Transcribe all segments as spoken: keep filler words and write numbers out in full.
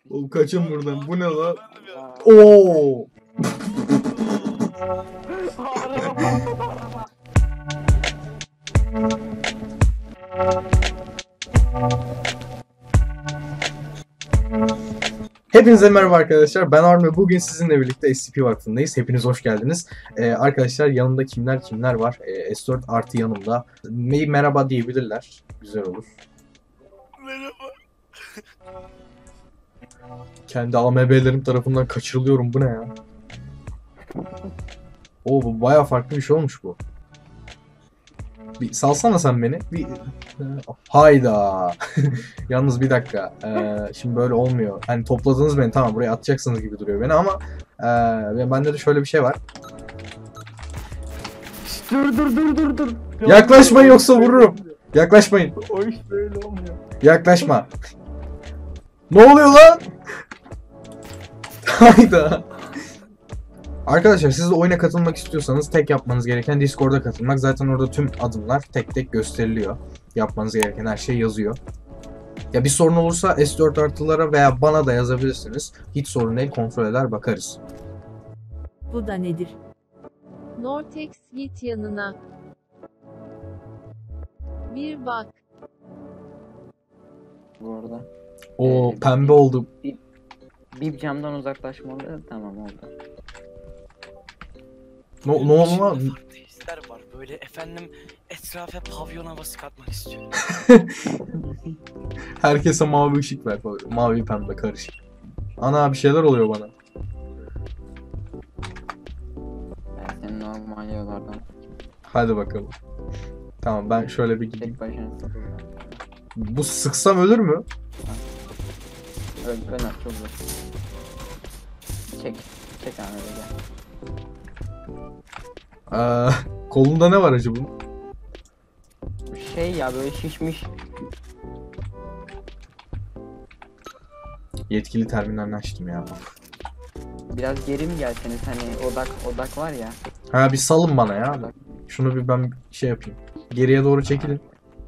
Oğlum kaçın buradan. Bu ne lan? Oo. Hepinize merhaba arkadaşlar. Ben Armi. Bugün sizinle birlikte S C P Vakfı'ndayız. Hepiniz hoş geldiniz. Ee, arkadaşlar yanımda kimler kimler var? Ee, S dört artı yanımda. Me merhaba diyebilirler. Güzel olur. Merhaba. Kendi A M B'lerim tarafından kaçırılıyorum. Bu ne ya? Oo, bu bayağı farklı bir şey olmuş bu. Bir salsana sen beni. Bir... Hayda. Yalnız bir dakika. Ee, şimdi böyle olmuyor. Hani topladınız beni, tamam, buraya atacaksınız gibi duruyor beni ama e, bende de şöyle bir şey var. Dur dur dur dur dur. Yaklaşmayın yoksa vururum. Yaklaşmayın. O iş böyle olmuyor. Yaklaşma. Ne oluyor lan? Hayda. Arkadaşlar siz de oyuna katılmak istiyorsanız tek yapmanız gereken Discord'a katılmak. Zaten orada tüm adımlar tek tek gösteriliyor. Yapmanız gereken her şey yazıyor. Ya bir sorun olursa S dört artılara veya bana da yazabilirsiniz. Hiç sorun değil, kontrol eder bakarız. Bu da nedir? Nortex git yanına. Bir bak. Bu arada. O Ee, pembe oldu. Bir camdan uzaklaşmalı. Tamam oldu. Ne, ne oldu İçimde lan? farklı hisler var. Böyle efendim etrafa pavyon havası katmak istiyorum. Herkese mavi ışık ver falan. Mavi pembe karışık. Ana bir şeyler oluyor bana. Ben senin normal yollardan Hadi bakalım. Tamam, ben şöyle bir gideyim. tek başına sıkıldım. Bu sıksam ölür mü? Öl, öner çok zor. Çek. Çek abi öyle gel. Ee, kolunda ne var acaba bunun? Şey ya böyle şişmiş. Yetkili terminalini açtım ya. Biraz geri mi gelseniz hani odak odak var ya. Ha bir salın bana ya. Şunu bir ben şey yapayım. Geriye doğru çekilin.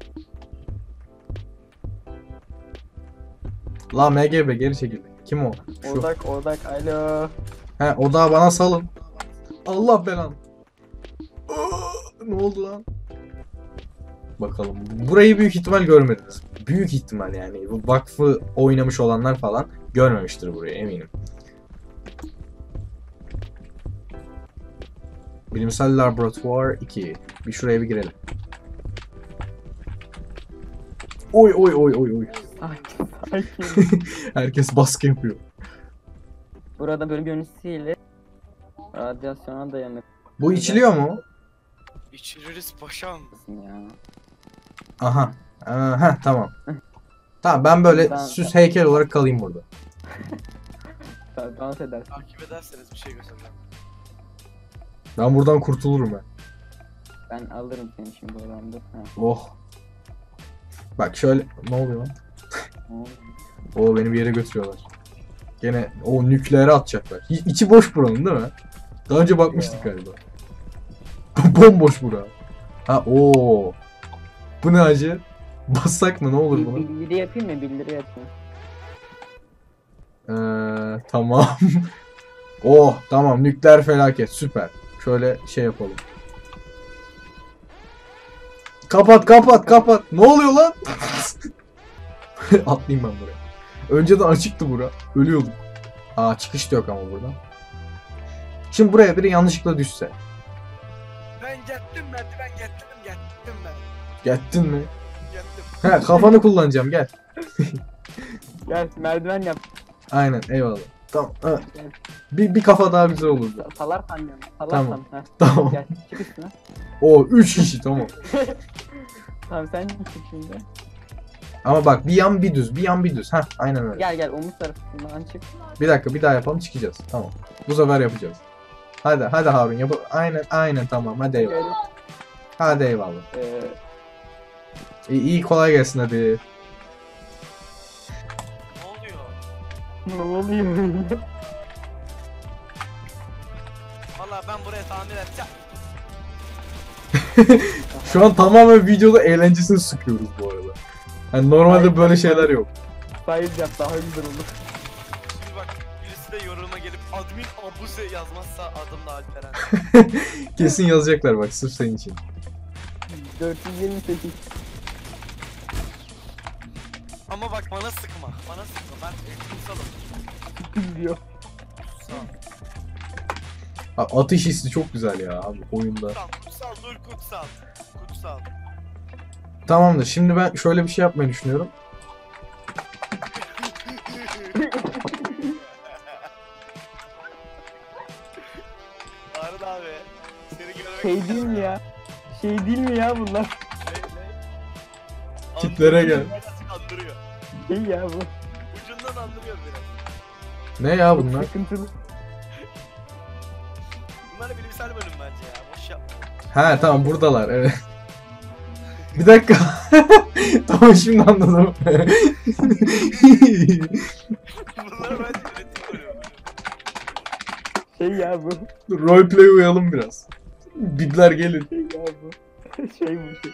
La M G B geri çekildi. Kim o? Şu. Odak odak alo. He, odağı bana salın. Allah belanı. Aa, ne oldu lan? Bakalım. Burayı büyük ihtimal görmediniz. Büyük ihtimal yani. Bu vakfı oynamış olanlar falan görmemiştir burayı, eminim. Bilimsel Laboratuvar iki. Bir şuraya bir girelim. Oy oy oy oy oy. Ay, ay. Herkes baskı yapıyor. Burada böyle görüntüsüyle radyasyona dayanık Bu içiliyor mu? İçiririz paşam. ya. Aha. Aha tamam. Tamam, ben böyle Ben- süs heykel olarak kalayım burada. Dans edersin. Takip ederseniz bir şey göstereceğim. Ben buradan kurtulurum ben. Ben alırım seni şimdi oradan dur. Ha. Oh. Bak şöyle, ne oluyor lan? ne oldu? Oo, beni bir yere götürüyorlar. Gene o nükleere atacaklar. İ içi boş buranın değil mi? Daha önce bakmıştık galiba. Bomboş bura. Ha o. Bu ne acı? Bassak mı, ne olur Bir, buna? bildiri yapayım mı? Bildiri yapayım. Ee, tamam. Oh tamam, nükleer felaket, süper. Şöyle şey yapalım. Kapat kapat kapat. Ne oluyor lan? Atlayayım ben buraya. Önceden açıktı bura. Ölüyorduk. Aa, çıkış da yok ama buradan. Şimdi buraya biri yanlışlıkla düşse. Ben gittim merdiven gittim gittim ben. Gettin mi? Gittim. He, kafanı kullanacağım, gel. Gel merdiven yap. Aynen, eyvallah. Tamam. Ha. Bir, bir kafa daha güzel olurdu. Salarsan yani. Tamam. Salarsan. Heh. Tamam. Gel çık üstüne. O üç kişi, tamam. Tamam sen çık şimdi. Ama bak, bir yan bir düz, bir yan bir düz. Heh, aynen öyle. Gel gel omuz tarafından çık. Bir dakika, bir daha yapalım, çıkacağız. Tamam. Bu sefer yapacağız. Hadi hadi Harun yap. Aynen aynen, tamam, hadi eyvallah. Gel. Hadi eyvallah. Ee, İyi, iyi, kolay gelsin hadi. Ne oluyor? ne oluyor? Valla ben buraya tamir edeceğim. Şu an tamamen videoda eğlencesini sıkıyoruz bu arada. Yani normalde böyle şeyler yok. Sayız yap daha güzel olur. kimse yoruma gelip admin abuse yazmazsa adım da Alperen. Kesin yazacaklar bak sırf senin için. dört yüz yirmi sekiz. Ama bak bana sıkma. Bana sıkma. Ben kumsalım. diyor. Kutsal. Abi, atış hissi çok güzel ya abi oyunda. Kutsal. Kutsal. Dur kutsal. Kutsal. Tamamdır. Şimdi ben şöyle bir şey yapmayı düşünüyorum. Arın abi. Seni görmek Şey değil mi ya? Şey değil mi ya bunlar? Tiplere gel. Andırıyor. Şey ya bu. Ucundan andırıyor biraz. Ne ya bunlar? Sıkıntılı. Bunlar bilimsel bölüm bence ya. Boş yapma. Ha tamam buradalar evet. Bir dakika. Tamam şimdi anladım. Bunlar bence üretim bölümü. Şey ya bu. Roleplay uyalım biraz. Bidler gelin. Şey ya bu. Şey bu şey.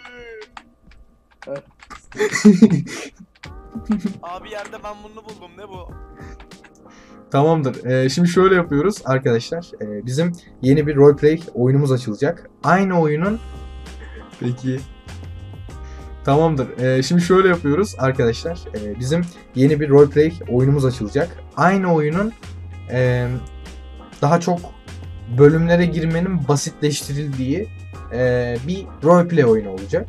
Abi yerde ben bunu buldum. Ne bu? Tamamdır. Ee, şimdi şöyle yapıyoruz arkadaşlar. Ee, bizim yeni bir roleplay oyunumuz açılacak. Aynı oyunun... Peki... Tamamdır. Ee, şimdi şöyle yapıyoruz arkadaşlar. Ee, bizim yeni bir roleplay oyunumuz açılacak. Aynı oyunun e, daha çok bölümlere girmenin basitleştirildiği e, bir roleplay oyunu olacak.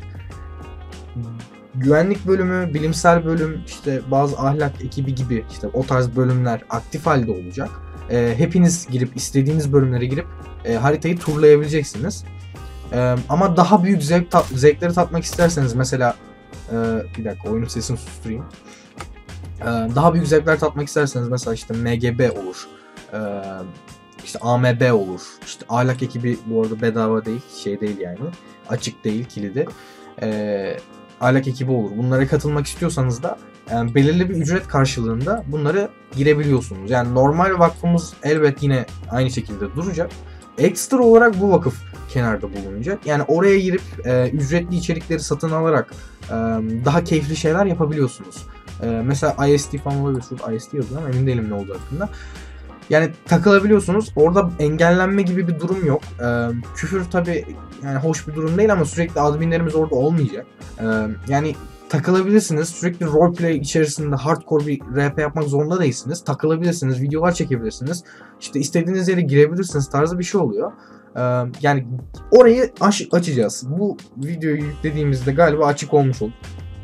Güvenlik bölümü, bilimsel bölüm, işte bazı ahlak ekibi gibi işte o tarz bölümler aktif halde olacak. E, hepiniz girip istediğiniz bölümlere girip e, haritayı turlayabileceksiniz. E, ama daha büyük zevk tat, zevkleri tatmak isterseniz mesela e, bir dakika oyunun sesini susturayım. E, daha büyük zevkler tatmak isterseniz mesela işte M G B olur. E, işte A M B olur. İşte ahlak ekibi bu arada bedava değil, şey değil yani. Açık değil, kilidi. E, ahlak ekibi olur. Bunlara katılmak istiyorsanız da yani belirli bir ücret karşılığında bunları girebiliyorsunuz. Yani normal vakfımız elbet yine aynı şekilde duracak. Ekstra olarak bu vakıf kenarda bulunacak. Yani oraya girip e, ücretli içerikleri satın alarak e, daha keyifli şeyler yapabiliyorsunuz. E, mesela I S D falan olabilir. Şurada I S D yazıyor ama emin değilim ne olduğu hakkında. Yani takılabiliyorsunuz. Orada engellenme gibi bir durum yok. Ee, küfür tabii yani hoş bir durum değil ama sürekli adminlerimiz orada olmayacak. Ee, yani takılabilirsiniz. Sürekli roleplay içerisinde hardcore bir R P yapmak zorunda değilsiniz. Takılabilirsiniz, videolar çekebilirsiniz. İşte istediğiniz yere girebilirsiniz tarzı bir şey oluyor. Ee, yani orayı aç açacağız. Bu videoyu yüklediğimizde galiba açık olmuş olur.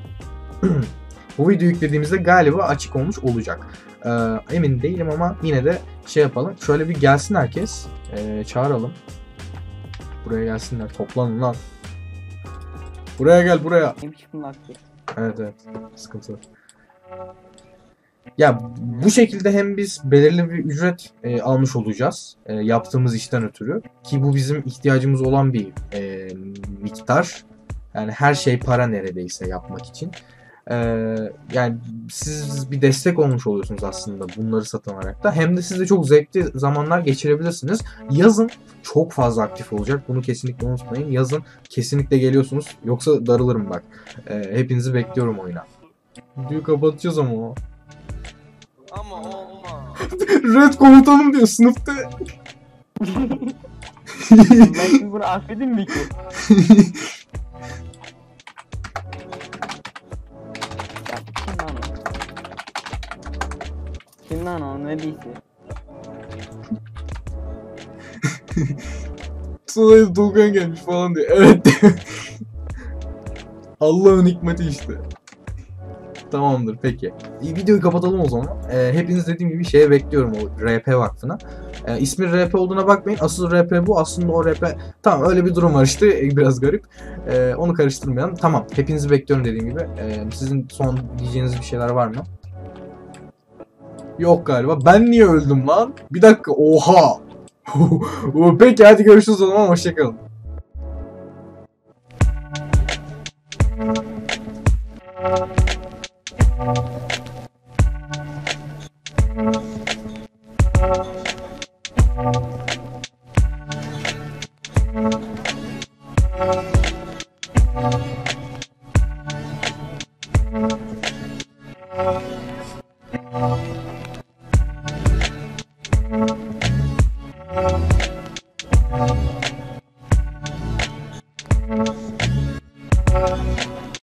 Bu videoyu yüklediğimizde galiba açık olmuş olacak. Ee, emin değilim ama yine de şey yapalım. Şöyle bir gelsin herkes. Ee, çağıralım. Buraya gelsinler. Toplanın lan. Buraya gel buraya. Neymiş bunun hakkı? Evet evet. Sıkıntı. Ya bu şekilde hem biz belirli bir ücret e, almış olacağız. E, yaptığımız işten ötürü. Ki bu bizim ihtiyacımız olan bir e, miktar. Yani her şey para neredeyse yapmak için. Ee, yani siz bir destek olmuş oluyorsunuz aslında bunları satın alarak da. Hem de siz de çok zevkli zamanlar geçirebilirsiniz. Yazın çok fazla aktif olacak. Bunu kesinlikle unutmayın. Yazın kesinlikle geliyorsunuz. Yoksa darılırım bak. Ee, hepinizi bekliyorum oyuna. Videoyu kapatacağız ama o. Ama olma. Red komutanım diyor sınıfta. Ben şimdi bunu affedin mi ki? Ya kim lan o? Kim lan o? Ne diyse? Sonra Doğukan gelmiş falan diyor. Evet diyor. Allah'ın hikmeti işte. Tamamdır peki. İyi, videoyu kapatalım o zaman. Ee, hepiniz dediğim gibi şeye bekliyorum o R P vakfına. Ee, ismi R P olduğuna bakmayın. Asıl R P bu. Aslında o R P... Tamam öyle bir durum var işte. Biraz garip. Ee, onu karıştırmayalım. Tamam. Hepinizi bekliyorum dediğim gibi. Ee, sizin son diyeceğiniz bir şeyler var mı? Yok galiba. Ben niye öldüm lan? Bir dakika. Oha! Peki hadi görüşürüz o zaman. Hoşçakalın. Görüşürüz.